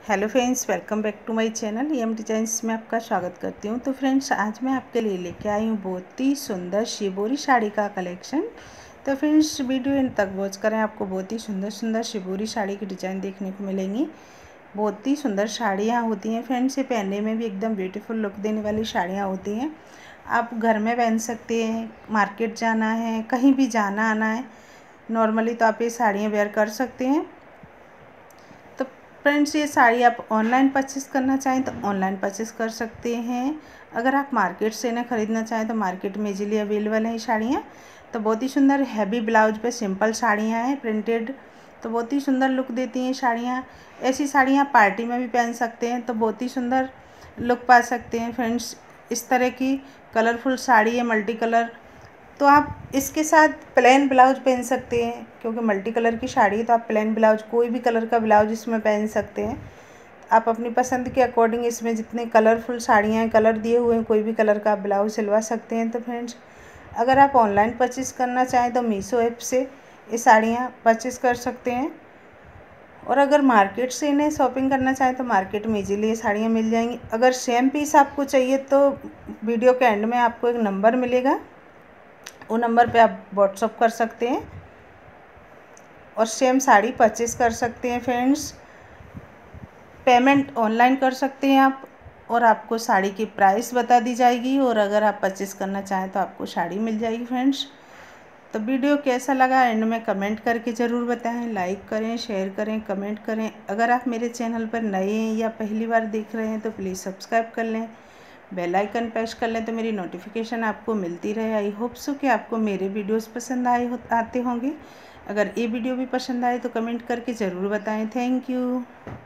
Hello friends, welcome back to my channel M Designs में आपका स्वागत करती हूँ। तो फ्रेंड्स, आज मैं आपके लिए लेके आई हूँ बहुत ही सुंदर शिबोरी साड़ी का कलेक्शन। तो फ्रेंड्स, वीडियो इन तक वॉच करें, आपको बहुत ही सुंदर सुंदर शिबोरी साड़ी की डिज़ाइन देखने को मिलेंगी। बहुत ही सुंदर साड़ियाँ होती हैं फ्रेंड्स, ये पहनने में भी एकदम ब्यूटीफुल लुक देने वाली साड़ियाँ होती हैं। आप घर में पहन सकते हैं, मार्केट जाना है, कहीं भी जाना आना है नॉर्मली, तो आप ये साड़ियाँ वेयर कर सकते हैं। तो फ्रेंड्स, ये साड़ी आप ऑनलाइन परचेस करना चाहें तो ऑनलाइन परचेस कर सकते हैं। अगर आप मार्केट से इन्हें ख़रीदना चाहें तो मार्केट में इजीली अवेलेबल हैं ये साड़ियाँ। तो बहुत ही सुंदर हैवी ब्लाउज पे सिंपल साड़ियाँ हैं प्रिंटेड, तो बहुत ही सुंदर लुक देती हैं साड़ियाँ। ऐसी साड़ियाँ पार्टी में भी पहन सकते हैं तो बहुत ही सुंदर लुक पा सकते हैं फ्रेंड्स। इस तरह की कलरफुल साड़ी है मल्टी कलर, तो आप इसके साथ प्लेन ब्लाउज पहन सकते हैं, क्योंकि मल्टी कलर की साड़ी है तो आप प्लेन ब्लाउज, कोई भी कलर का ब्लाउज इसमें पहन सकते हैं। आप अपनी पसंद के अकॉर्डिंग इसमें जितने कलरफुल साड़ियाँ हैं, कलर दिए हुए हैं, कोई भी कलर का ब्लाउज सिलवा सकते हैं। तो फ्रेंड्स, अगर आप ऑनलाइन परचेज़ करना चाहें तो मीशो ऐप से ये साड़ियाँ परचेज़ कर सकते हैं, और अगर मार्केट से इन्हें शॉपिंग करना चाहें तो मार्केट में इजीली ये साड़ियाँ मिल जाएंगी। अगर सेम पीस आपको चाहिए तो वीडियो के एंड में आपको एक नंबर मिलेगा, वो नंबर पे आप व्हाट्सअप कर सकते हैं और सेम साड़ी परचेज़ कर सकते हैं फ्रेंड्स। पेमेंट ऑनलाइन कर सकते हैं आप, और आपको साड़ी की प्राइस बता दी जाएगी, और अगर आप परचेज़ करना चाहें तो आपको साड़ी मिल जाएगी फ्रेंड्स। तो वीडियो कैसा लगा एंड में कमेंट करके ज़रूर बताएं। लाइक करें, शेयर करें, कमेंट करें। अगर आप मेरे चैनल पर नए हैं या पहली बार देख रहे हैं तो प्लीज़ सब्सक्राइब कर लें, बेल आइकन प्रेस कर लें तो मेरी नोटिफिकेशन आपको मिलती रहे। आई होप सो कि आपको मेरे वीडियोस पसंद आते होंगे। अगर ये वीडियो भी पसंद आए तो कमेंट करके ज़रूर बताएं। Thank you.